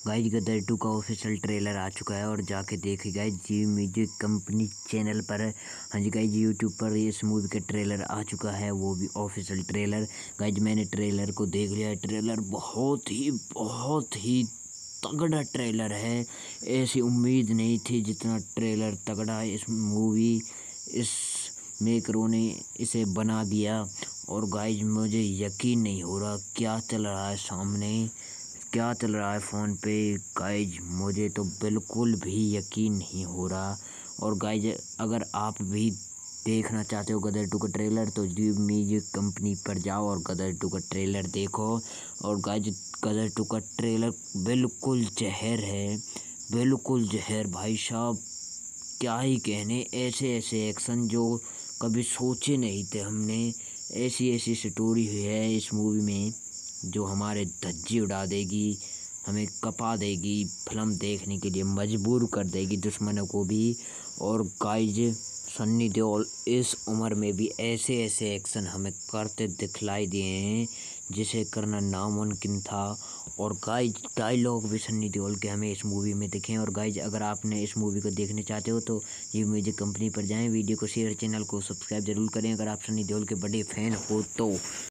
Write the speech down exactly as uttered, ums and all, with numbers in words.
Guys Gadar two का official trailer आ चुका है और जाके देखिए guys Zee music company channel पर। हाँ जी गाइज यूट्यूब पर इस मूवी का ट्रेलर आ चुका है, वो भी ऑफिशियल ट्रेलर। गाइज मैंने ट्रेलर को देख लिया है, ट्रेलर बहुत ही बहुत ही तगड़ा ट्रेलर है। ऐसी उम्मीद नहीं थी जितना ट्रेलर तगड़ा है। इस मूवी इस मेकरों ने इसे बना दिया और गाइज मुझे यकीन नहीं हो रहा क्या चल रहा है सामने, क्या चल रहा है फ़ोन पे। गाइज मुझे तो बिल्कुल भी यकीन नहीं हो रहा। और गाइज अगर आप भी देखना चाहते हो गदर टू का ट्रेलर तो जी म्यूजिक कंपनी पर जाओ और गदर टू का ट्रेलर देखो। और गाइज गदर टू का ट्रेलर बिल्कुल जहर है, बिल्कुल जहर भाई साहब। क्या ही कहने, ऐसे ऐसे एक्शन जो कभी सोचे नहीं थे हमने। ऐसी ऐसी स्टोरी हुई है इस मूवी में जो हमारे धज्जी उड़ा देगी, हमें कपा देगी, फिल्म देखने के लिए मजबूर कर देगी दुश्मनों को भी। और गाइज सन्नी देओल इस उम्र में भी ऐसे ऐसे एक्शन हमें करते दिखलाई दिए हैं जिसे करना नामुमकिन था। और गाइज डायलॉग भी सन्नी देओल के हमें इस मूवी में दिखे। और गाइज अगर आपने इस मूवी को देखने चाहते हो तो जी म्यूजिक कंपनी पर जाएं, वीडियो को शेयर, चैनल को सब्सक्राइब जरूर करें अगर आप सन्नी देओल के बड़े फैन हो तो।